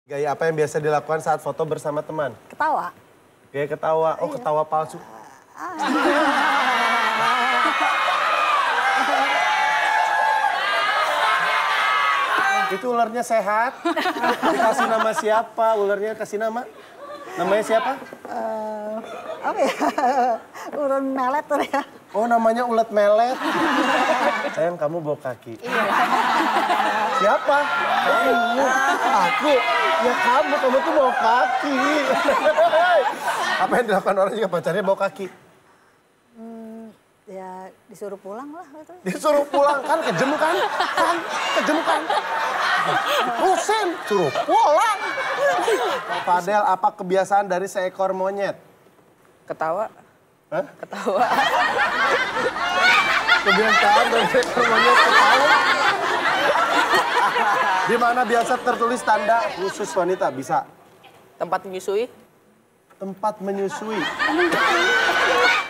Gaya apa yang biasa dilakukan saat foto bersama teman? Ketawa. Gaya ketawa. Oh, ketawa palsu. Itu ularnya sehat. Dikasih nama siapa? Ularnya kasih nama? Namanya siapa? Apa ya? Urun melet tuh ya. Oh, namanya ulet melet. Sayang, kamu bawa kaki. Siapa? Kamu. Aku. Ya kamu tuh bawa kaki. Apa yang dilakukan orang jika pacarnya bawa kaki? Ya disuruh pulang lah. Disuruh pulang, kan kejem kan? Kejem kan? Pusing, suruh pulang. Fadel, apa kebiasaan dari seekor monyet? Ketawa. Hah? Ketawa. Kebiasaan dari seekor monyet ketawa. Di mana biasa tertulis tanda khusus wanita? Bisa. Tempat menyusui. Tempat menyusui.